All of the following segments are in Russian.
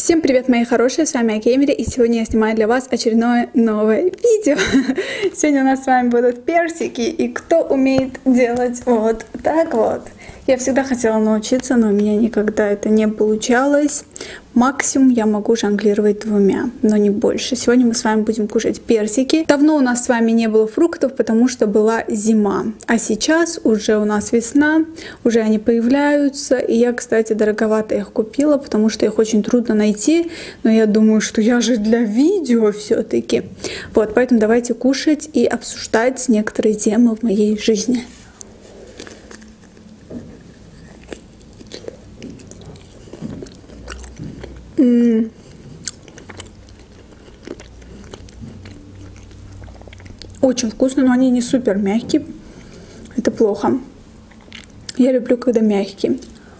Всем привет, мои хорошие, с вами Акемери, и сегодня я снимаю для вас очередное новое видео. Сегодня у нас с вами будут персики, и кто умеет делать вот так вот. Я всегда хотела научиться, но у меня никогда это не получалось. Максимум я могу жонглировать двумя, но не больше. Сегодня мы с вами будем кушать персики. Давно у нас с вами не было фруктов, потому что была зима. А сейчас уже у нас весна, уже они появляются. И я, кстати, дороговато их купила, потому что их очень трудно найти. Но я думаю, что я же для видео все-таки. Вот, поэтому давайте кушать и обсуждать некоторые темы в моей жизни. Очень вкусно, но они не супер мягкие. Это плохо. Я люблю, когда мягкие.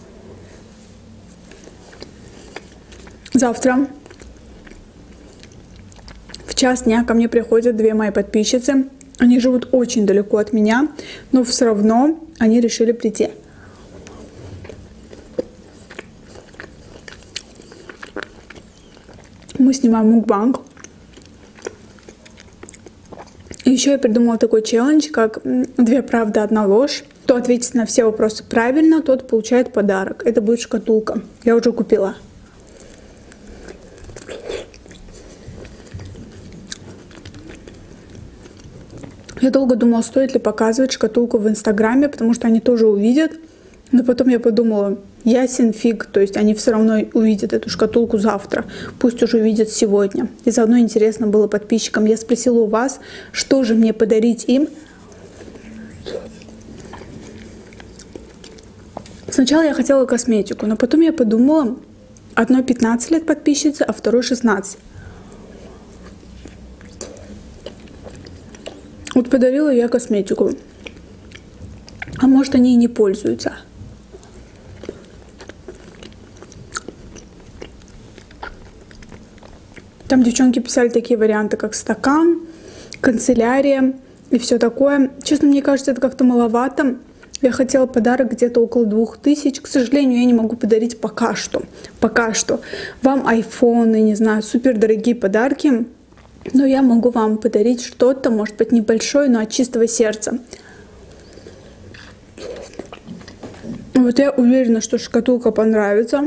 Завтра в час дня ко мне приходят две мои подписчицы. Они живут очень далеко от меня, но все равно они решили прийти. Мы снимаем мукбанг. И еще я придумала такой челлендж, как 2 правды, 1 ложь. Кто ответит на все вопросы правильно, тот получает подарок. Это будет шкатулка. Я уже купила. Я долго думала, стоит ли показывать шкатулку в Инстаграме, потому что они тоже увидят. Но потом я подумала, ясен фиг, то есть они все равно увидят эту шкатулку завтра, пусть уже увидят сегодня. И заодно интересно было подписчикам. Я спросила у вас, что же мне подарить им. Сначала я хотела косметику, но потом я подумала, одной 15 лет подписчице, а второй 16. Вот подарила я косметику. А может, они и не пользуются. Там девчонки писали такие варианты, как стакан, канцелярия и все такое. Честно, мне кажется, это как-то маловато. Я хотела подарок где-то около 2000. К сожалению, я не могу подарить пока что. Пока что. Вам айфоны, не знаю, супер дорогие подарки. Но я могу вам подарить что-то, может быть, небольшое, но от чистого сердца. Вот я уверена, что шкатулка понравится.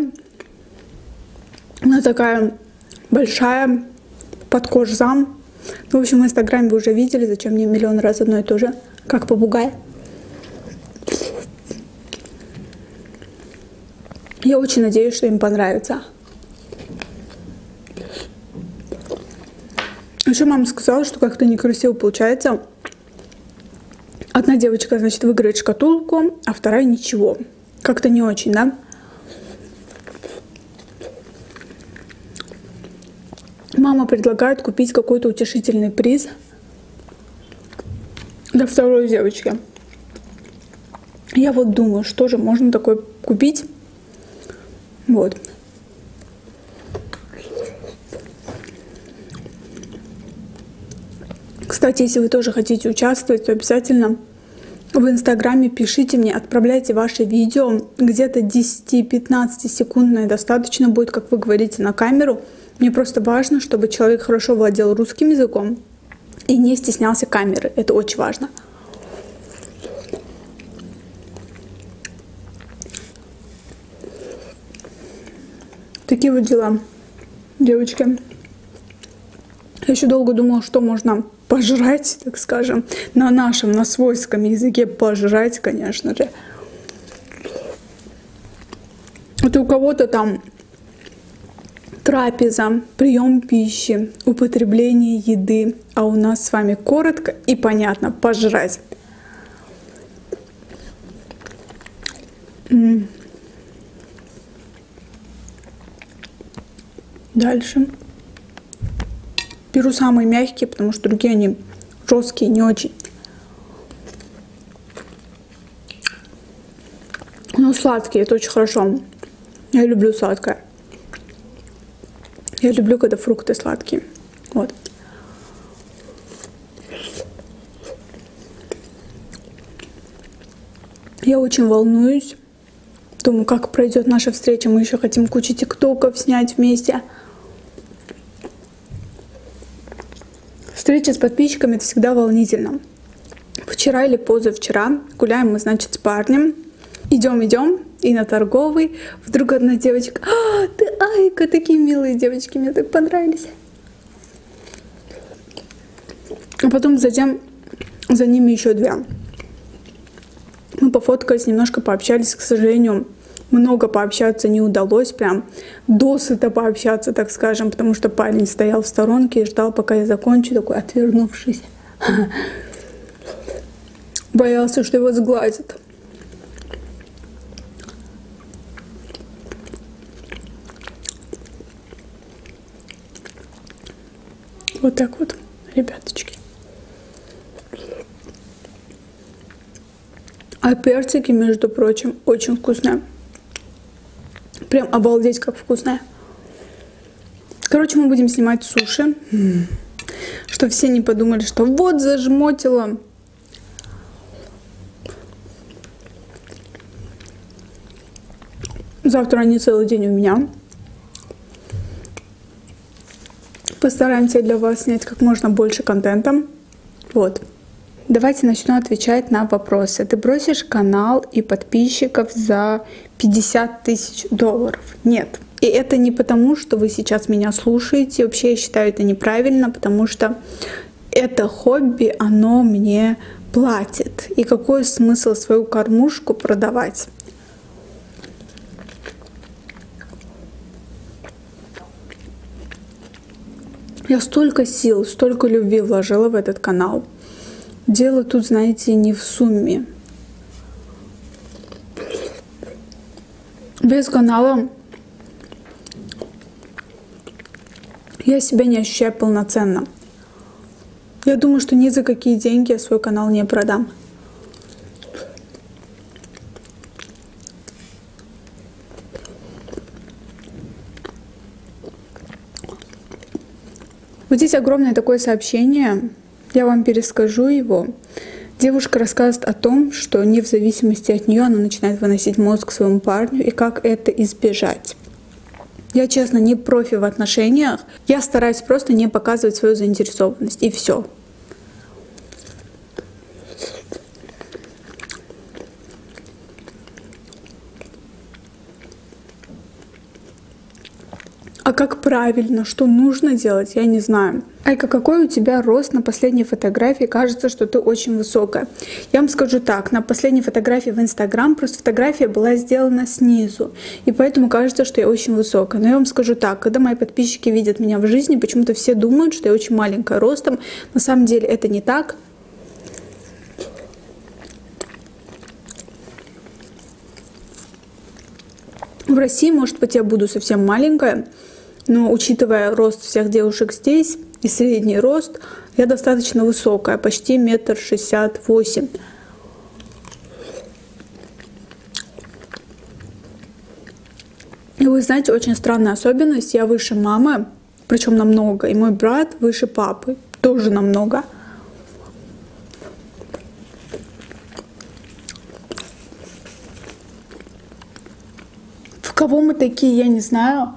Она такая большая, под кожзам. В общем, в Инстаграме вы уже видели, зачем мне миллион раз одно и то же, как попугай. Я очень надеюсь, что им понравится. Еще мама сказала, что как-то некрасиво получается. Одна девочка, значит, выиграет шкатулку, а вторая ничего. Как-то не очень, да? Мама предлагает купить какой-то утешительный приз для второй девочки. Я вот думаю, что же можно такое купить. Вот. Кстати, если вы тоже хотите участвовать, то обязательно в Инстаграме пишите мне, отправляйте ваши видео. Где-то 10-15 секундное достаточно будет, как вы говорите, на камеру. Мне просто важно, чтобы человек хорошо владел русским языком и не стеснялся камеры. Это очень важно. Такие вот дела, девочки. Я еще долго думала, что можно пожрать, так скажем, на нашем, на свойском языке пожрать, конечно же. Это у кого-то там трапеза, прием пищи, употребление еды, а у нас с вами коротко и понятно пожрать. Дальше. Беру самые мягкие, потому что другие они жесткие, не очень. Но сладкие, это очень хорошо. Я люблю сладкое. Я люблю, когда фрукты сладкие. Вот. Я очень волнуюсь Думаю, как пройдет наша встреча. Мы еще хотим кучу тиктоков снять вместе. Встреча с подписчиками — это всегда волнительно. Вчера или позавчера гуляем мы, значит, с парнем. Идем, и на Торговый вдруг одна девочка: «А, ты Айка!» Такие милые девочки, мне так понравились. А потом затем за ними еще две. Мы пофоткались, немножко пообщались. К сожалению, много пообщаться не удалось, прям досыта пообщаться, так скажем, потому что парень стоял в сторонке и ждал, пока я закончу, такой отвернувшись. Боялся, что его сглазят. Вот так вот, ребяточки. А персики, между прочим, очень вкусные. Прям обалдеть, как вкусные. Короче, мы будем снимать суши. Что все не подумали, что вот зажмотила. Завтра они целый день у меня. Постараемся для вас снять как можно больше контента. Вот. Давайте начну отвечать на вопросы. Ты бросишь канал и подписчиков за 50 тысяч долларов? Нет. И это не потому, что вы сейчас меня слушаете. Вообще я считаю это неправильно, потому что это хобби, оно мне платит. И какой смысл свою кормушку продавать? Я столько сил, столько любви вложила в этот канал. Дело тут, знаете, не в сумме. Без канала я себя не ощущаю полноценно. Я думаю, что ни за какие деньги я свой канал не продам. Вот здесь огромное такое сообщение, я вам перескажу его. Девушка рассказывает о том, что не в зависимости от нее она начинает выносить мозг своему парню и как это избежать. Я, честно, не профи в отношениях, я стараюсь просто не показывать свою заинтересованность, и все. А как правильно, что нужно делать, я не знаю. Айка, какой у тебя рост на последней фотографии? Кажется, что ты очень высокая. Я вам скажу так, на последней фотографии в Инстаграм просто фотография была сделана снизу. И поэтому кажется, что я очень высокая. Но я вам скажу так, когда мои подписчики видят меня в жизни, почему-то все думают, что я очень маленькая ростом. На самом деле это не так. В России, может быть, я буду совсем маленькая. Но учитывая рост всех девушек здесь и средний рост, я достаточно высокая, почти 1,68 м. И вы знаете, очень странная особенность, я выше мамы, причем намного, и мой брат выше папы, тоже намного. В кого мы такие, я не знаю.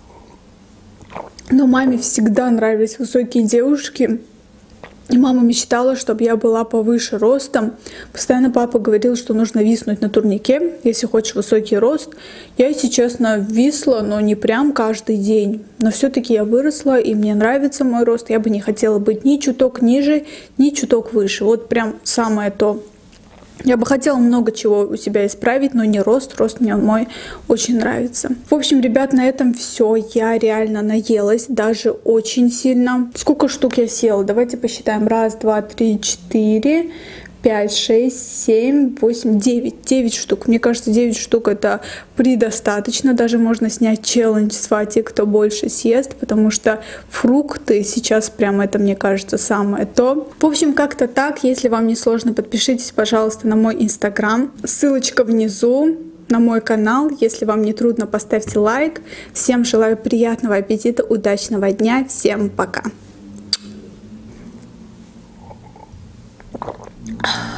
Но маме всегда нравились высокие девушки. И мама мечтала, чтобы я была повыше ростом. Постоянно папа говорил, что нужно виснуть на турнике, если хочешь высокий рост. Я, если честно, висла, но не прям каждый день. Но все-таки я выросла, и мне нравится мой рост. Я бы не хотела быть ни чуток ниже, ни чуток выше. Вот прям самое то. Я бы хотела много чего у себя исправить, но не рост. Рост мне мой очень нравится. В общем, ребят, на этом все. Я реально наелась, даже очень сильно. Сколько штук я съела? Давайте посчитаем. 1, 2, 3, 4, 5, 6, 7, 8, 9. 9 штук. Мне кажется, 9 штук это предостаточно. Даже можно снять челлендж с Фати, кто больше съест, потому что фрукты сейчас прям это, мне кажется, самое то. В общем, как-то так. Если вам не сложно, подпишитесь, пожалуйста, на мой инстаграм. Ссылочка внизу на мой канал. Если вам не трудно, поставьте лайк. Всем желаю приятного аппетита, удачного дня. Всем пока.